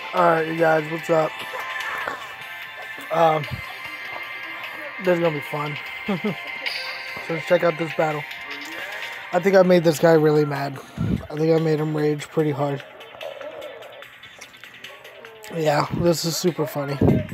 Alright, you guys, what's up? This is gonna be fun. So let's check out this battle. I think I made this guy really mad. I think I made him rage pretty hard. Yeah, this is super funny.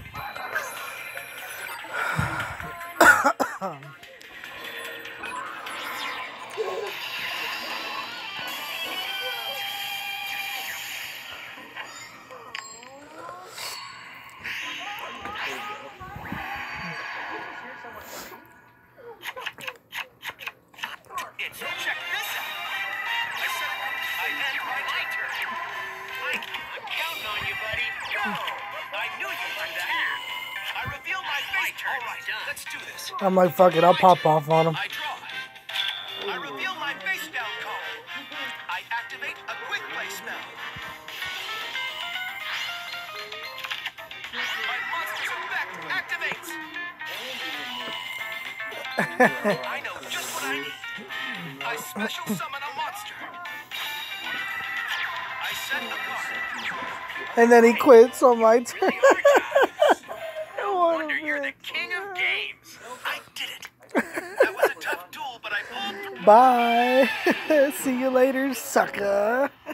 Check this out. I said I end my turn. I'm counting on you, buddy. Go! I knew you'd do that. I reveal my face. All right, let's do this. I'm like, fuck it, I'll pop off on him. I draw. I reveal my face down card. I activate a quick play spell. My monster's effect activates. I know just what I need. I special summon a monster. I set a card. And then he quits on my turn. No wonder you're the king of games. I did it. That was a tough duel, but I pulled through. Bye. See you later, sucker.